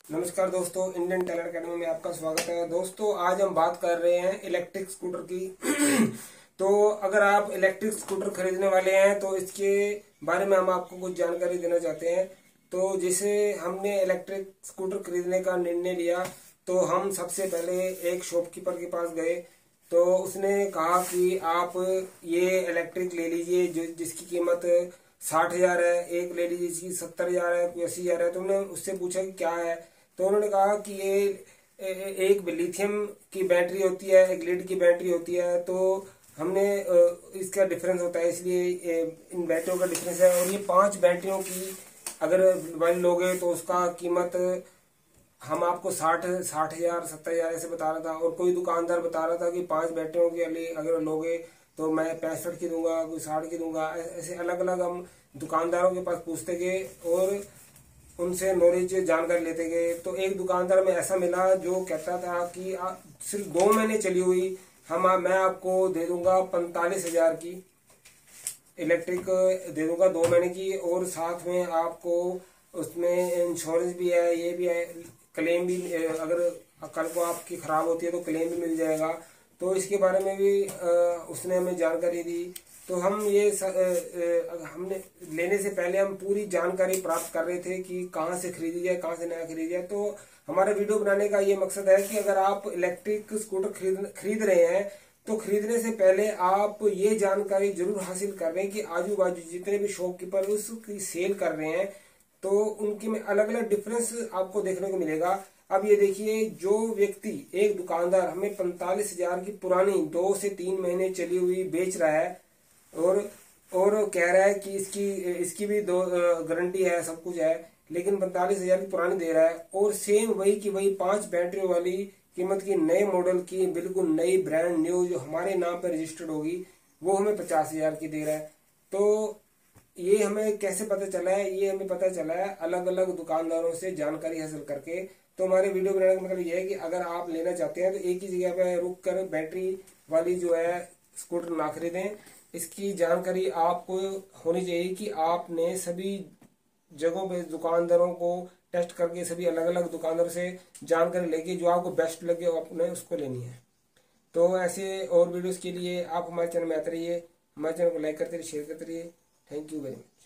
नमस्कार दोस्तों, Indian talent academy में आपका स्वागत है। दोस्तों आज हम बात कर रहे हैं इलेक्ट्रिक स्कूटर की। तो अगर आप इलेक्ट्रिक स्कूटर खरीदने वाले हैं तो इसके बारे में हम आपको कुछ जानकारी देना चाहते हैं। तो जैसे हमने इलेक्ट्रिक स्कूटर खरीदने का निर्णय लिया तो हम सबसे पहले एक शॉपकीपर के पास गए। तो उसने कहा कि आप ये इलेक्ट्रिक ले लीजिए जिसकी कीमत 60,000 है, एक ले लीजिए जिसकी 70,000 है, कोई 80,000 है। तो हमने उससे पूछा कि क्या है, तो उन्होंने कहा कि ये एक लिथियम की बैटरी होती है, एक लीड की बैटरी होती है। तो हमने इसका डिफरेंस होता है, इसलिए इन बैटरियों का डिफरेंस है। और ये 5 बैटरियों की अगर मोबाइल लोगे तो उसका कीमत हम आपको 60,000 70,000 ऐसे बता रहा था। और कोई दुकानदार बता रहा था कि 5 बैटरियों के लिए अगर लोगे तो मैं 65 की दूंगा, कोई 60 की दूंगा। ऐसे अलग अलग हम दुकानदारों के पास पूछते गए और उनसे नॉलेज जानकारी लेते गए। तो एक दुकानदार में ऐसा मिला जो कहता था कि सिर्फ 2 महीने चली हुई मैं आपको दे दूंगा 45,000 की इलेक्ट्रिक दे दूंगा, 2 महीने की। और साथ में आपको उसमें इंश्योरेंस भी है, ये भी है, क्लेम भी, अगर कल को आपकी खराब होती है तो क्लेम भी मिल जाएगा। तो इसके बारे में भी उसने हमें जानकारी दी। तो हम हमने लेने से पहले हम पूरी जानकारी प्राप्त कर रहे थे कि कहाँ से खरीदी जाए, कहाँ से नया खरीदी जाए। तो हमारा वीडियो बनाने का ये मकसद है कि अगर आप इलेक्ट्रिक स्कूटर खरीद रहे हैं तो खरीदने से पहले आप ये जानकारी जरूर हासिल कर रहे हैं कि आजू बाजू जितने भी शॉपकीपर उसकी सेल कर रहे हैं तो उनकी में अलग अलग डिफरेंस आपको देखने को मिलेगा। अब ये देखिए, जो व्यक्ति एक दुकानदार हमें 45,000 की पुरानी 2 से 3 महीने चली हुई बेच रहा है और कह रहा है कि इसकी भी 2 गारंटी है, सब कुछ है, लेकिन 45,000 की पुरानी दे रहा है। और सेम वही की वही 5 बैटरियों वाली कीमत की नए मॉडल की बिल्कुल नई ब्रांड न्यू जो हमारे नाम पर रजिस्टर्ड होगी वो हमें 50,000 की दे रहा है। तो ये हमें कैसे पता चला है? ये हमें पता चला है अलग अलग दुकानदारों से जानकारी हासिल करके। तो हमारे वीडियो बनाने का मतलब ये है कि अगर आप लेना चाहते हैं तो एक ही जगह पे रुक कर बैटरी वाली जो है स्कूटर ना खरीदें। इसकी जानकारी आपको होनी चाहिए कि आपने सभी जगहों पे दुकानदारों को टेस्ट करके सभी अलग अलग दुकानदारों से जानकारी लेके जो आपको बेस्ट लगे आपने उसको लेनी है। तो ऐसे और वीडियोस के लिए आप हमारे चैनल में आते रहिए, हमारे चैनल को लाइक करते रहिए, शेयर करते रहिए। Thank you very much.